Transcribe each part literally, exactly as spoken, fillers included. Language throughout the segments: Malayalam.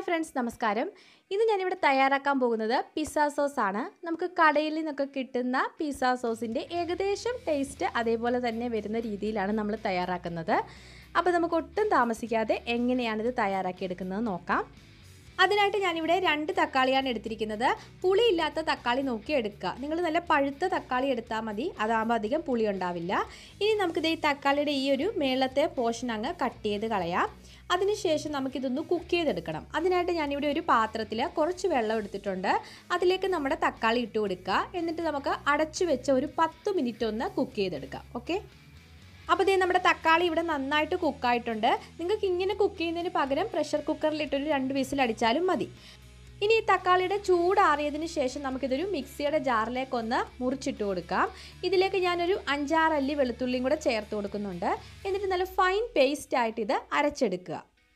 ഫ്രണ്ട്സ് നമസ്കാരം. ഇന്ന് ഞാനിവിടെ തയ്യാറാക്കാൻ പോകുന്നത് പിസ്സ സോസ് ആണ്. നമുക്ക് കടയിൽ നിന്നൊക്കെ കിട്ടുന്ന പിസ്സ സോസിൻ്റെ ഏകദേശം ടേസ്റ്റ് അതേപോലെ തന്നെ വരുന്ന രീതിയിലാണ് നമ്മൾ തയ്യാറാക്കുന്നത്. അപ്പോൾ നമുക്ക് ഒട്ടും താമസിക്കാതെ എങ്ങനെയാണിത് തയ്യാറാക്കിയെടുക്കുന്നത് നോക്കാം. അതിനായിട്ട് ഞാനിവിടെ രണ്ട് തക്കാളിയാണ് എടുത്തിരിക്കുന്നത്. പുളിയില്ലാത്ത തക്കാളി നോക്കി എടുക്കുക. നിങ്ങൾ നല്ല പഴുത്ത തക്കാളി എടുത്താൽ മതി, അതാകുമ്പോൾ അധികം പുളി ഉണ്ടാവില്ല. ഇനി നമുക്കിത് ഈ തക്കാളിയുടെ ഈ ഒരു മേളത്തെ പോർഷൻ അങ്ങ് കട്ട് ചെയ്ത് കളയാം. അതിനുശേഷം നമുക്കിതൊന്ന് കുക്ക് ചെയ്തെടുക്കണം. അതിനായിട്ട് ഞാനിവിടെ ഒരു പാത്രത്തിൽ കുറച്ച് വെള്ളം എടുത്തിട്ടുണ്ട്. അതിലേക്ക് നമ്മുടെ തക്കാളി ഇട്ട് കൊടുക്കുക. എന്നിട്ട് നമുക്ക് അടച്ചു വെച്ച ഒരു പത്ത് മിനിറ്റ് ഒന്ന് കുക്ക് ചെയ്തെടുക്കാം. ഓക്കെ, അപ്പോൾ ഇതേ നമ്മുടെ തക്കാളി ഇവിടെ നന്നായിട്ട് കുക്കായിട്ടുണ്ട്. നിങ്ങൾക്ക് ഇങ്ങനെ കുക്ക് ചെയ്യുന്നതിന് പകരം പ്രഷർ കുക്കറിലിട്ടൊരു രണ്ട് വിസിൽ അടിച്ചാലും മതി. ഇനി ഈ തക്കാളിയുടെ ചൂടാറിയതിന് ശേഷം നമുക്കിതൊരു മിക്സിയുടെ ജാറിലേക്കൊന്ന് മുറിച്ചിട്ട് കൊടുക്കാം. ഇതിലേക്ക് ഞാനൊരു അഞ്ചാറ് അല്ലി വെളുത്തുള്ളിയും കൂടെ ചേർത്ത് കൊടുക്കുന്നുണ്ട്. എന്നിട്ട് നല്ല ഫൈൻ പേസ്റ്റ് ആയിട്ട് ഇത് അരച്ചെടുക്കുക.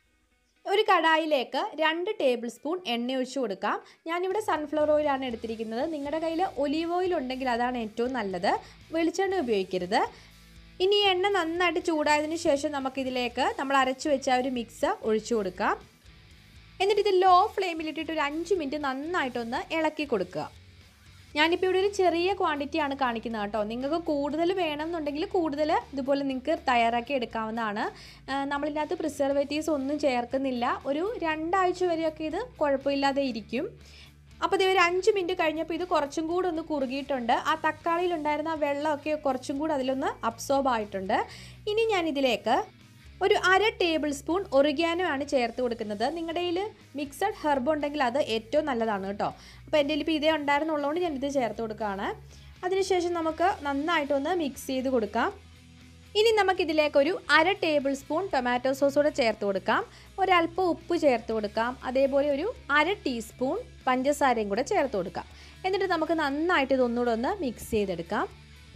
ഒരു കടായിലേക്ക് രണ്ട് ടേബിൾ സ്പൂൺ എണ്ണ ഒഴിച്ചു കൊടുക്കാം. ഞാനിവിടെ സൺഫ്ലവർ ഓയിലാണ് എടുത്തിരിക്കുന്നത്. നിങ്ങളുടെ കയ്യിൽ ഒലീവ് ഓയിൽ ഉണ്ടെങ്കിൽ അതാണ് ഏറ്റവും നല്ലത്. വെളിച്ചെണ്ണ ഉപയോഗിക്കരുത്. ഇനി എണ്ണ നന്നായിട്ട് ചൂടായതിനു ശേഷം നമുക്കിതിലേക്ക് നമ്മൾ അരച്ചു വെച്ച ഒരു മിക്സ് ഒഴിച്ചു കൊടുക്കാം. എന്നിട്ട് ഇത് ലോ ഫ്ലെയിമിലിട്ടിട്ട് ഒരു അഞ്ച് മിനിറ്റ് നന്നായിട്ടൊന്ന് ഇളക്കി കൊടുക്കുക. ഞാനിപ്പോൾ ഇവിടെ ഒരു ചെറിയ ക്വാണ്ടിറ്റിയാണ് കാണിക്കുന്നത് കേട്ടോ. നിങ്ങൾക്ക് കൂടുതൽ വേണമെന്നുണ്ടെങ്കിൽ കൂടുതൽ ഇതുപോലെ നിങ്ങൾക്ക് തയ്യാറാക്കി എടുക്കാവുന്നതാണ്. നമ്മളിതിനകത്ത് പ്രിസർവേറ്റീവ്സ് ഒന്നും ചേർക്കുന്നില്ല. ഒരു രണ്ടാഴ്ച വരെയൊക്കെ ഇത് കുഴപ്പമില്ലാതെ ഇരിക്കും. അപ്പോൾ ഇത് ഒരു അഞ്ച് മിനിറ്റ് കഴിഞ്ഞപ്പോൾ ഇത് കുറച്ചും കൂടെ ഒന്ന് കുറുകിയിട്ടുണ്ട്. ആ തക്കാളിയിലുണ്ടായിരുന്ന ആ വെള്ളമൊക്കെ കുറച്ചും കൂടെ അതിലൊന്ന് അബ്സോർബ് ആയിട്ടുണ്ട്. ഇനി ഞാനിതിലേക്ക് ഒരു അര ടേബിൾ സ്പൂൺ ഒറിഗാനോ ആണ് ചേർത്ത് കൊടുക്കുന്നത്. നിങ്ങളുടെ കയ്യിൽ മിക്സഡ് ഹെർബ് ഉണ്ടെങ്കിൽ അത് ഏറ്റവും നല്ലതാണ് കേട്ടോ. അപ്പോൾ എൻ്റെ കയ്യിൽ ഇപ്പോൾ ഇതേ ഉണ്ടായിരുന്നുള്ളതുകൊണ്ട് ഞാനിത് ചേർത്ത് കൊടുക്കുകയാണ്. അതിനുശേഷം നമുക്ക് നന്നായിട്ടൊന്ന് മിക്സ് ചെയ്ത് കൊടുക്കാം. ഇനി നമുക്കിതിലേക്കൊരു അര ടേബിൾ സ്പൂൺ ടൊമാറ്റോ സോസ് കൂടെ ചേർത്ത് കൊടുക്കാം. ഒരല്പം ഉപ്പ് ചേർത്ത് കൊടുക്കാം. അതേപോലെ ഒരു അര ടീസ്പൂൺ പഞ്ചസാരയും കൂടെ ചേർത്ത് കൊടുക്കാം. എന്നിട്ട് നമുക്ക് നന്നായിട്ട് ഇതൊന്നുകൂടെ ഒന്ന് മിക്സ് ചെയ്തെടുക്കാം.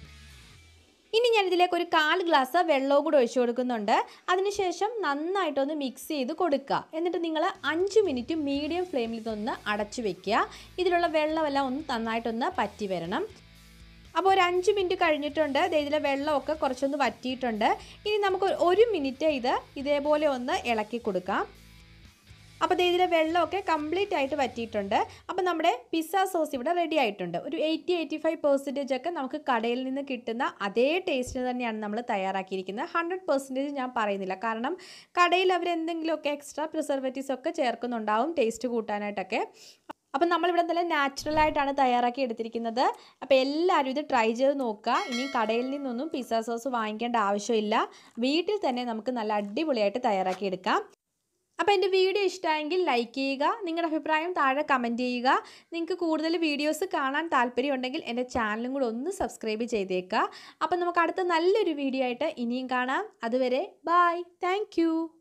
ഇനി ഞാനിതിലേക്ക് ഒരു കാൽ ഗ്ലാസ് വെള്ളവും കൂടെ ഒഴിച്ചു കൊടുക്കുന്നുണ്ട്. അതിനുശേഷം നന്നായിട്ടൊന്ന് മിക്സ് ചെയ്ത് കൊടുക്കുക. എന്നിട്ട് നിങ്ങൾ അഞ്ച് മിനിറ്റ് മീഡിയം ഫ്ലെയിമിൽ ഇതൊന്ന് അടച്ചു വെക്കുക. ഇതിലുള്ള വെള്ളമെല്ലാം ഒന്ന് നന്നായിട്ടൊന്ന് പറ്റി വരണം. അപ്പോൾ ഒരു അഞ്ച് മിനിറ്റ് കഴിഞ്ഞിട്ടുണ്ട്. ഇതിലെ വെള്ളമൊക്കെ കുറച്ചൊന്ന് വറ്റിയിട്ടുണ്ട്. ഇനി നമുക്ക് ഒരു മിനിറ്റ് ഇത് ഇതേപോലെ ഒന്ന് ഇളക്കി കൊടുക്കാം. അപ്പോൾ ഇതിലെ വെള്ളമൊക്കെ കംപ്ലീറ്റ് ആയിട്ട് വറ്റിയിട്ടുണ്ട്. അപ്പോൾ നമ്മുടെ പിസ്സ സോസ് ഇവിടെ റെഡി ആയിട്ടുണ്ട്. ഒരു എയ്റ്റി എയ്റ്റി ഫൈവ് പെർസെൻറ്റേജ് ഒക്കെ നമുക്ക് കടയിൽ നിന്ന് കിട്ടുന്ന അതേ ടേസ്റ്റിന് തന്നെയാണ് നമ്മൾ തയ്യാറാക്കിയിരിക്കുന്നത്. ഹൺഡ്രഡ് പെർസെൻറ്റേജ് ഞാൻ പറയുന്നില്ല, കാരണം കടയിൽ അവർ എന്തെങ്കിലുമൊക്കെ എക്സ്ട്രാ പ്രിസർവേറ്റീവ്സ് ഒക്കെ ചേർക്കുന്നുണ്ടാവും ടേസ്റ്റ് കൂട്ടാനായിട്ടൊക്കെ. അപ്പം നമ്മളിവിടെ നല്ല നാച്ചുറലായിട്ടാണ് തയ്യാറാക്കി എടുത്തിരിക്കുന്നത്. അപ്പോൾ എല്ലാവരും ഇത് ട്രൈ ചെയ്ത് നോക്കുക. ഇനി കടയിൽ നിന്നൊന്നും പിസ്സ സോസ് വാങ്ങിക്കേണ്ട ആവശ്യമില്ല. വീട്ടിൽ തന്നെ നമുക്ക് നല്ല അടിപൊളിയായിട്ട് തയ്യാറാക്കി എടുക്കാം. അപ്പോൾ എൻ്റെ വീഡിയോ ഇഷ്ടമായെങ്കിൽ ലൈക്ക് ചെയ്യുക. നിങ്ങളുടെ അഭിപ്രായം താഴെ കമൻറ്റ് ചെയ്യുക. നിങ്ങൾക്ക് കൂടുതൽ വീഡിയോസ് കാണാൻ താല്പര്യമുണ്ടെങ്കിൽ എൻ്റെ ചാനലും കൂടെ ഒന്ന് സബ്സ്ക്രൈബ് ചെയ്തേക്കുക. അപ്പോൾ നമുക്ക് അടുത്ത നല്ലൊരു വീഡിയോ ആയിട്ട് ഇനിയും കാണാം. അതുവരെ ബൈ, താങ്ക്